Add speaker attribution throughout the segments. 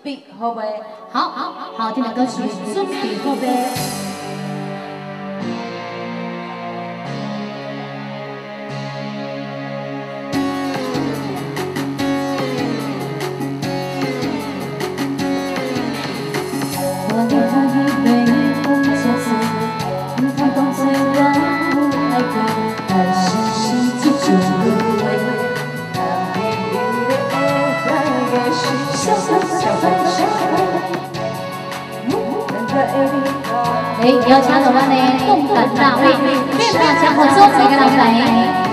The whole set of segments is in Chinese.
Speaker 1: 备好未？
Speaker 2: 好听的歌曲，准备好未？我的爱被风夹死，你看风吹乱我爱的，爱是世界中的唯一。邀请我们的动感大会，变化强合作才跟他们来。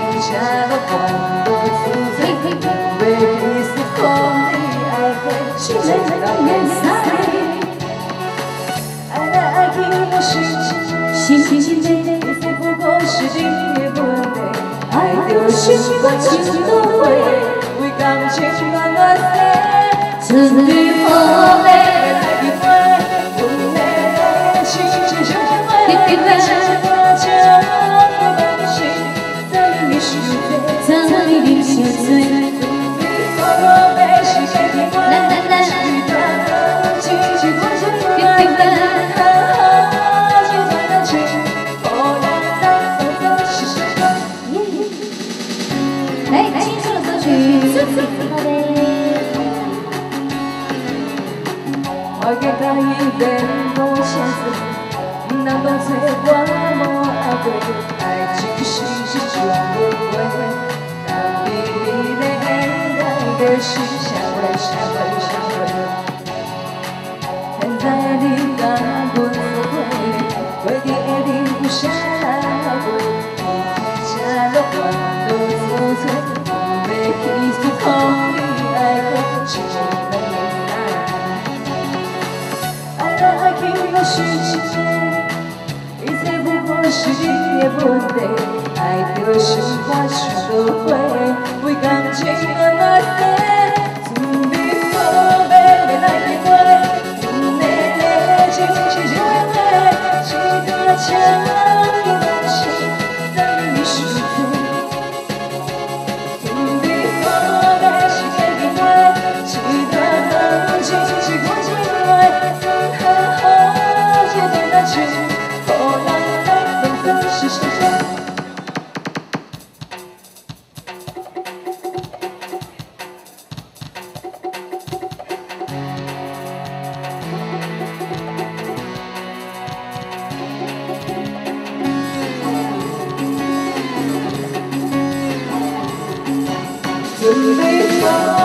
Speaker 2: 心不过是你的问题，爱就是我情多会，为感情慢慢死，准备好未？我给他一遍无限次，不能懂错我无爱过，爱情是一种误会，当你的爱的是相会。现在你敢不会，为你一定不想过，假如我都做错，不被一次空你爱过，只能爱情有时间，一切不过是你的问题，爱就是我全都会，为感情慢慢死，准备好未？未来的我，用你的情是热烈，期待将来的心让你实现。准备好未？时间的我，期待感情是过境来。准备好。